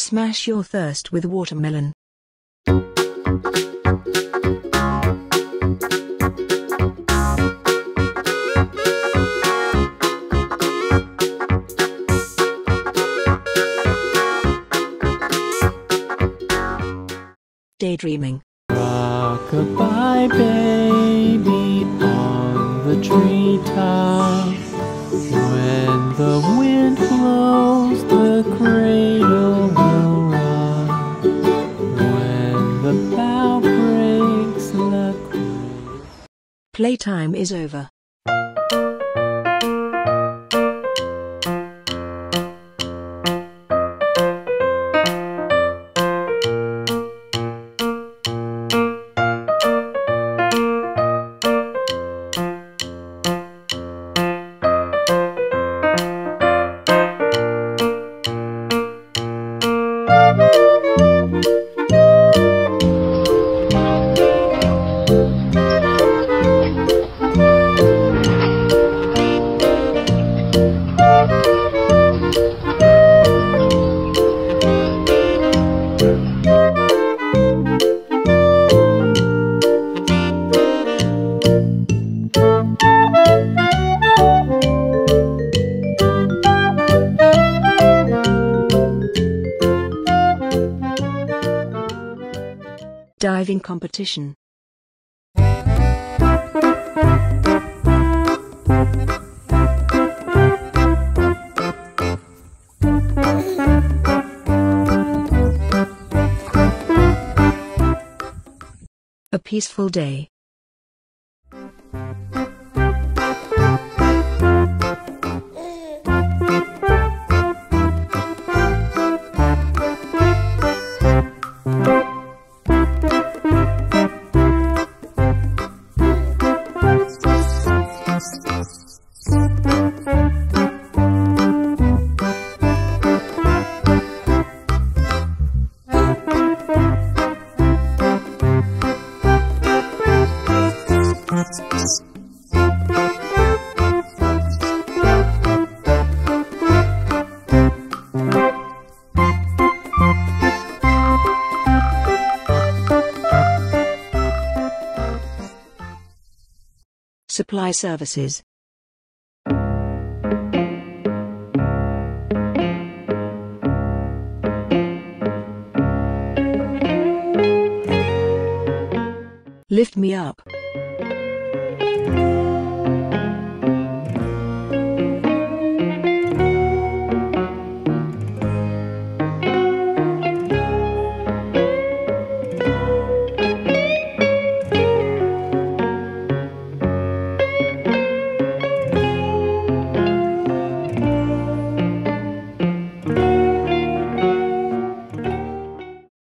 Smash your thirst with watermelon. Daydreaming. Rock-a-bye baby on the treetop. When the wind blows, the cradle will rock. When the bough breaks, the cradle... Playtime is over. Diving competition. A peaceful day. Supply services. Lift me up.